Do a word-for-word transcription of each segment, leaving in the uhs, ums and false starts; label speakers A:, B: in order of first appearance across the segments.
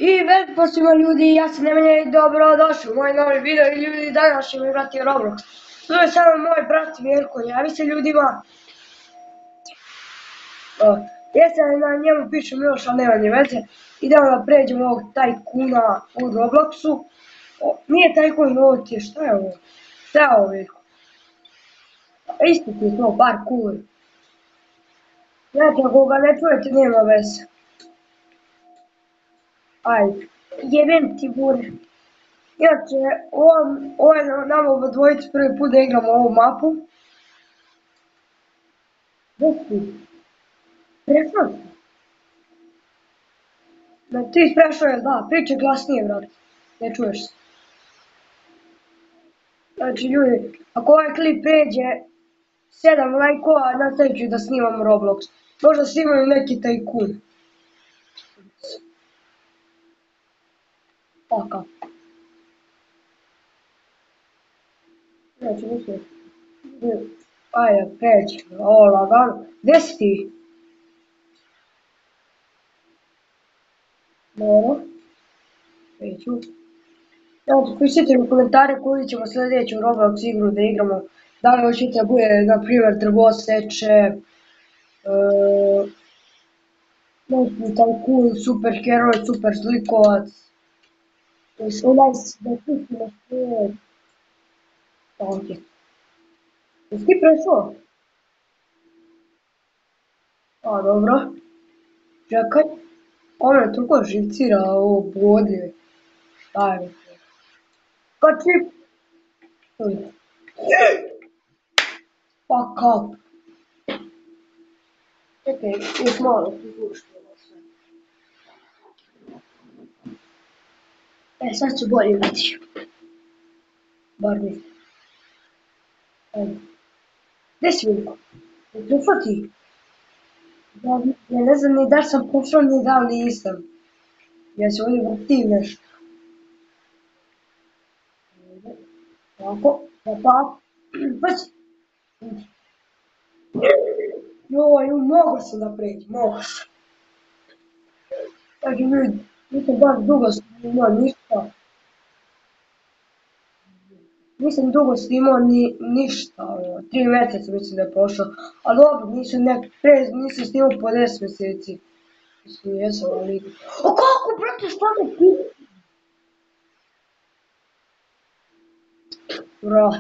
A: I veliko pozdrav ljudi, ja sam Nemanja i dobro došli u moj novi video i ljudi danas ćemo igrati Roblox. Tu je samo moj brat Veljko, javi se ljudima. Jesam na njemu pišem još, ali nema nje veze. Idemo da pređemo ovog tajkuna u Robloxu. Nije tajkun, ovo ti je, šta je ovo? Šta je ovo Veljko? Isto ti je to, parkour. Znači ako ga ne čujete nema veze. Ajde, jebem ti bure. Inače, ovo je nama u dvojici prvi put da igramo ovu mapu. Gdje si? Prešao si? Da ti sprešao je, da, priče glasnije, vrat. Ne čuješ se. Znači, ljudi, ako ovaj klip pređe sedam lajkova, nastavit ću da snimam Roblox. Možda snimam neki tajkun. Taka. Znači, mislim, ajde, pređi, ovo lagano. Gdje si ti? Dobro. Pređu. Znači, pišite u komentare koju ćemo sljedeću Roblox igru da igramo. Da li hoćete da bude, na primjer, drvoseče, neki tajkun, super heroj, super zlikovac. Onaj da pustimo sve. Ovdje. Jesi ti prešao? A, dobro. Čekaj. Ovo je toliko živcira ovo bodlje. Šta je? Kači! Fuck up. Čekaj, još malo ti guštimo sve. E, sad ću bolje biti. Bar mi. Ajde. Gdje si Veljko? Je prešao ti? Ja ne znam ni da sam prešao ni da li nisam. Ja se ovdje vrtim nešto. Tako, tako. Pazi. Joj, mogu se da pređi, mogu se. Znači ljudi, nisam baš dugo snimao ništa. Nisam dugo snimao ni ništa, tri mjeseca mislim da je prošlo. Ali dobro, nisam nek, pre, nisam snimao po deset mjeseci. Mislim, jesam, ali... O kako, brate, šta me piti? Brat.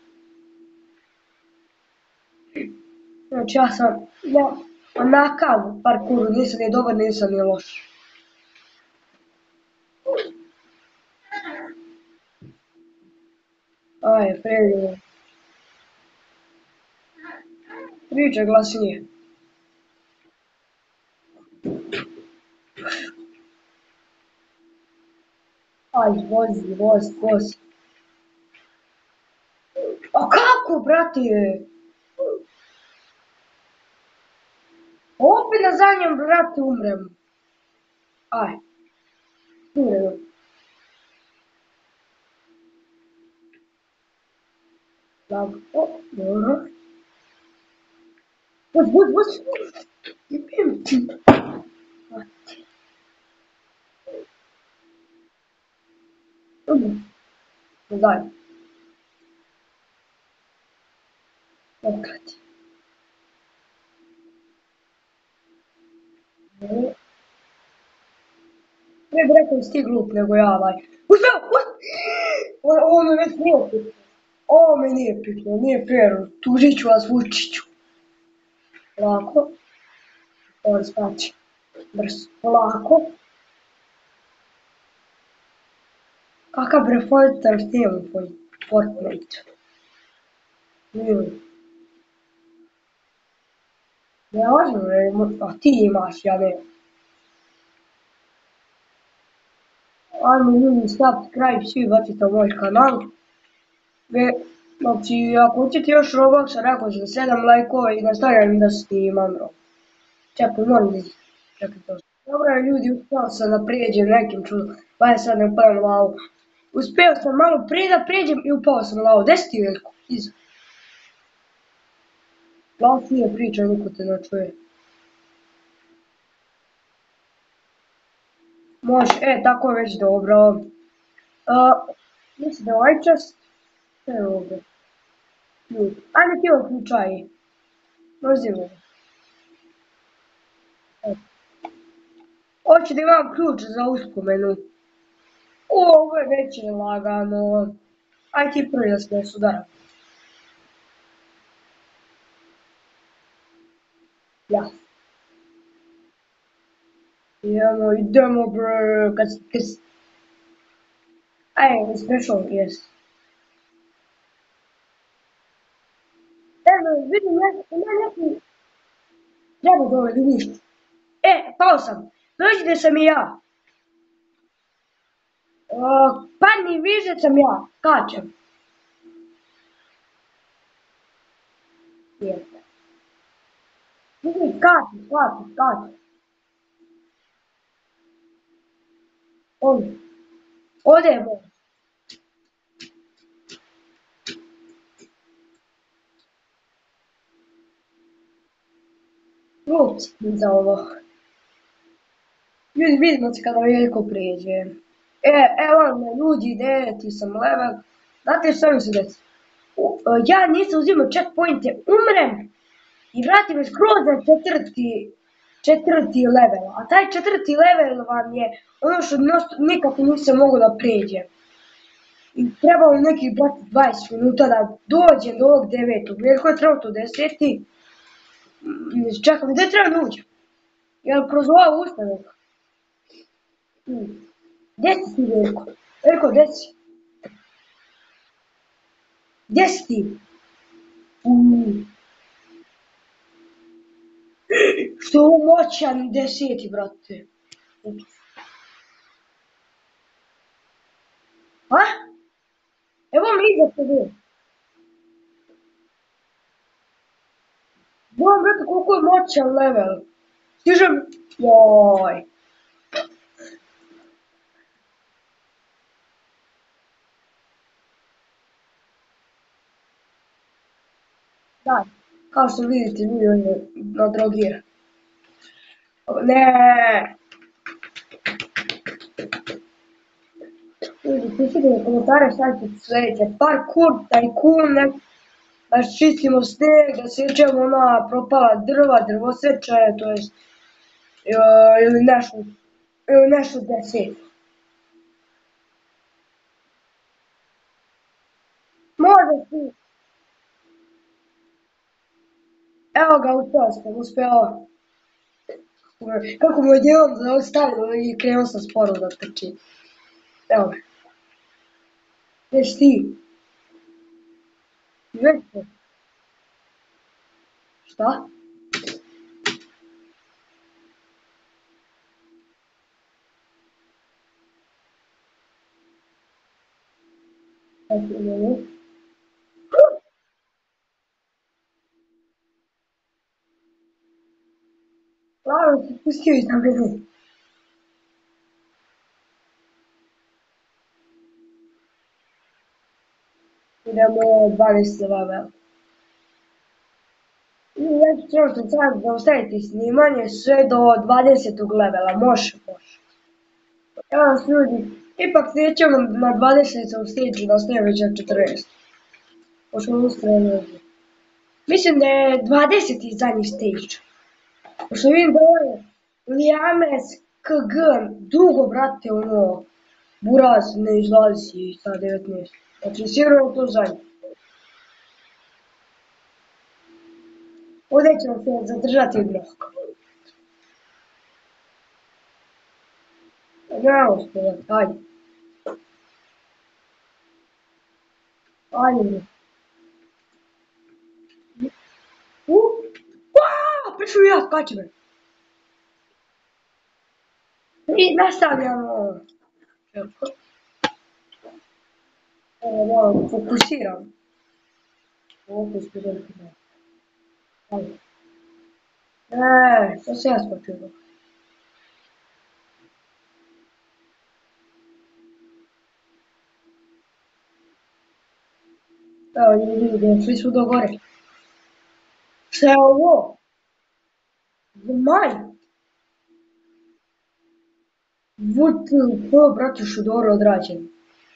A: Znači ja sam, ja, onakav parkour, nisam ni dobar, nisam ni loš. Ajde, pređemo. Priče glasnije. Ajde, vozi, vozi, vozi. A kako, brate? Opet na zadnjem, brate, umrem. Ajde. Umrem. Dobro, o, dobro. Vozi, vozi, vozi. Jebim ti. Umrem. Daj. Pokrati. Ne bi rekao si ti glup nego ja, vaj. Uspio! Ovo me već nije pitno. Ovo me nije pitno, nije fair. Tužit ću vas Vučiću. Lako. Ovo spači. Brzo. Lako. Kakav bre fighter team u Fortnite. Nije. Ne važno bre, a ti imaš, ja ne. Ajmo ljudi, subscribe, svi bacite u moj kanal. Znači, ako hoćete još Robloxa, rekao ću sedam lajkova i nastavljam da snimam Roblox. Čekaj, moram da čekaj to. Dobro ljudi, uspio sam da prijeđem nekim čudom. Vaj sad ne upadam lavu. Uspio sam malo prije da prijeđem i upao sam lavu. Gdje si ti Veljko? Iza. Glasnije pričaj, niko te ne čuje. Može, e, tako je već dobro. Uh, mislim da je ovaj čas, što je ovdje? Ajde ti uključaj. Mrzimo. Hoće da imam ključ za uspomenu. O, ovo je već lagano. Aj ti prvi da se sudara. Ja. Idemo, idemo bre, kad, kad... Aj, special, yes. Evo, vidim, ima neki... Treba dole, vidiš. E, pao sam. Dođi gdje sam i ja. Uh, padni, vidiš gdje sam ja. Kačem. Jeste. Vidi, kačem, kačem, kačem. Ovdje. Ovdje je bolje. Ups, za ovo. Ljudi, vidimo se kada veliko prijeđe. E, evo me, ljudi, deveti sam level. Znate što mi se desi? Ja nisam uzimao checkpointe, umrem i vratim me skroz na četvrti, četvrti level. A taj četvrti level vam je ono što nikako nisam mogao da pređem. I trebalo nekih dvadeset minuta da dođem do ovog devetog. Veliko je trebalo to deseti. Čekam, gdje treba da uđem? Jel kroz ovo ustanak? Gdje si ti, Veliko? Veliko, gdje si? Gdje si ti? Što je ovo moćan deseti, brate? A? Evo mi iza tebe. Gledam, brate, koliko je moćan level. Stižem... Joj. Da, kao što vidite, ljudi, on je nadrogiran. Ne. Ljudi, pišite u komentare šta ćete sljedeće. Parkour, tajkun, da čistimo sneg, da sjećamo ona propala drva, drvoseče, to jest ili nešto, ili nešto deset. Može si. Evo ga, uspio sam, uspio. Kako mu je djelom zaustavilo i krenuo sam sporo da trči. Evo ga. Gdje si ti? Gdje si? Šta? Laro si pustio iza mene. Idemo dvanaesti level. Ja ću trenutno sad zaustaviti snimanje sve do dvadesetog levela, može, može. Evo nas ljudi, ipak nećemo na dvadesetom stage, da ostaje već na četrnaest. Pošto ustrajemo ovdje. Mislim da je dvadeseti zadnji stage. Pošto vidim da ovo je Liames K G, dugo, brate, ono, Buraz ne izlazi sa devetnaest. Znači, sigurno je to zadnji. Ovdje ćemo se zadržati blok. Ne uspjeti, ajde. Ajde. U, aaa, prišao ja, skači me. I nastavljamo. Evo, malo fokusiram. Ovo studenti ne. Ajde. Eee, što se ja skočilo? Evo, ljudi, svi su do gore. Šta je ovo? Zmaj? Вот, to, brate, što dobro odrađeno.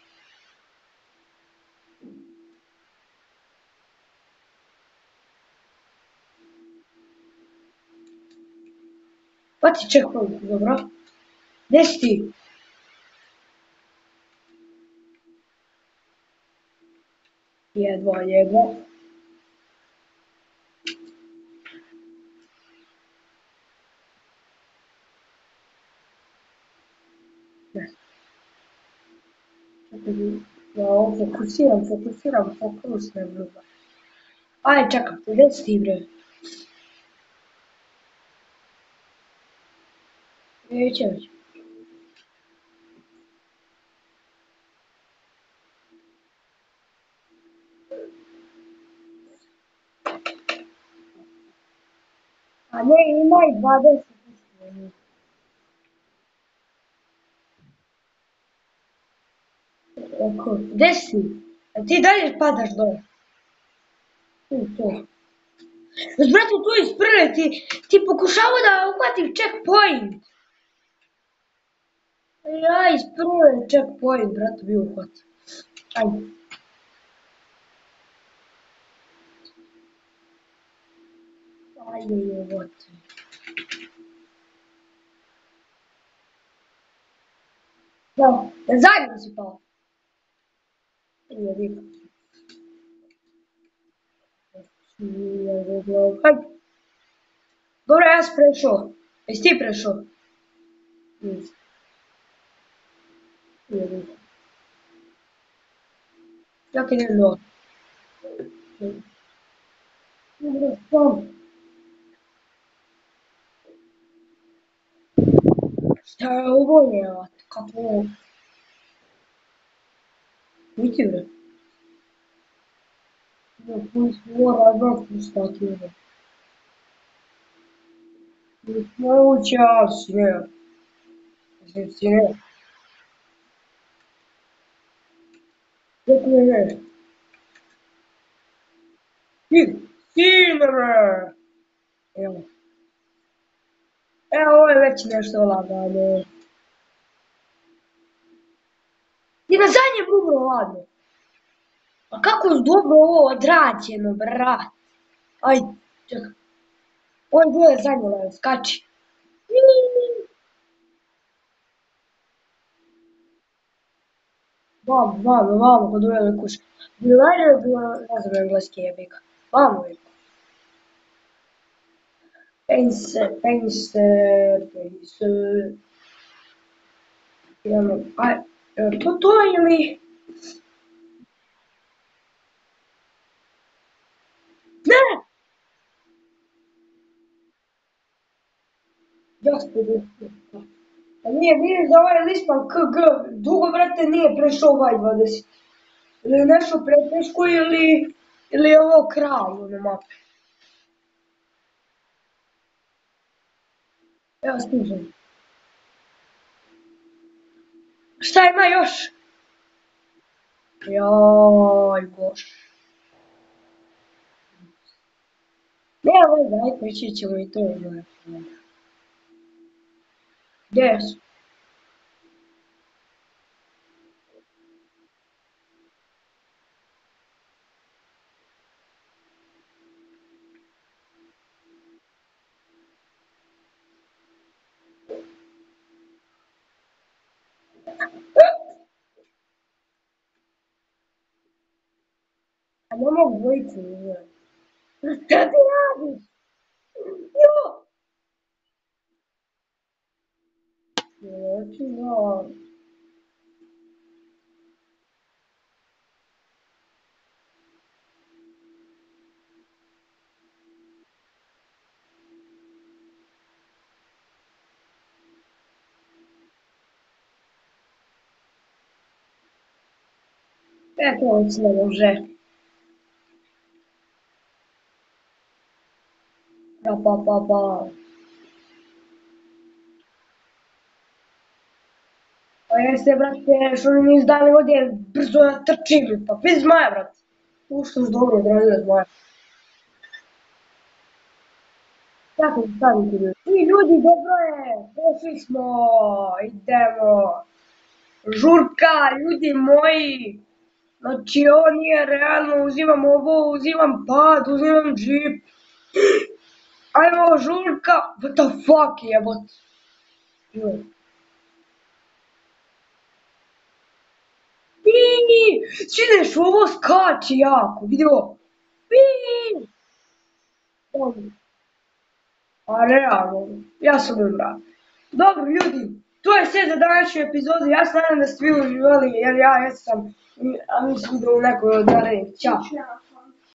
A: Pa ti checkpoint, dobro? Gdje si ti? Jedva, jedva. Ne. Ja ovo fokusiram, fokusiram, fokus ne vluba. Aj, čekam, gdje si ti, bre? Neće već. A ne, ima i dvadeset. Oko, gdje si? A ti dalje padaš dole. Tu, to. Brate, tu iz prve ti, ti pokušava da uhvatim checkpoint. Ja iz prve checkpoint, brate, bi uhvatio. Ajde. Ajde, jebote. Da, zajedno si pao. Nije vidio. Hajde. Dobro, ja sam prešao. Jesi ti prešao? Nisi. Nije vidio. Čak idem do. Dobro, sam. Šta je ovo je, kako ovo? Vidi, bre. Mora vrati šta ti je. Moguće, ali si ne. Mislim, si ne. Dok ne ne. Sine, sine, bre. Evo. Evo, ovo je već nešto lagano. I na zadnje bubro ladno. A kako je dobro ovo odrađeno, brat. Ajde, čekaj. Ovo je bilo zadnje lagano, skači. Vamo, vamo, vamo, kod ove kuće. Bilo je bilo, ne znam engleski jebik. Vamo je. Pense, pense, pense. Idemo, aj, to to ili... Ne! Gospodи. A nije, vidiš da ovaj lispan K G, dugo, brate, nije prešao ovaj dvadeset. Ili nešto preteško ili... Ili je ovo kraj, ono mape. Evo stižem. Šta ima još? Joj, bož. Ne, ovo daj, peći ćemo i to. Gdje su? A ne mogu dvojicu, ne znam. Šta ti radiš? Jo! Neću, ja. E, to već ne može. Pa, pa, pa, pa. Pa jeste, brate, što mi nisu dali ovdje brzo da trčim, pa pi zmaja, brate. U što još dobro odradio zmaja. Tako da stavite ljudi. I ljudi, dobro je, pošli smo, idemo. Žurka, ljudi moji. Znači, ovo nije realno, uzimam ovo, uzimam pad, uzimam džip. Ajmo, žurka, what the fuck, jebot. Iii, čineš, ovo skače jako, vidi ovo. Iii. A realno, ja sam umra. Dobro ljudi, to je sve za današnju epizodu, ja se nadam da ste vi uživali jer ja jesam, a mi se vidimo u nekoj od narednih, ćao.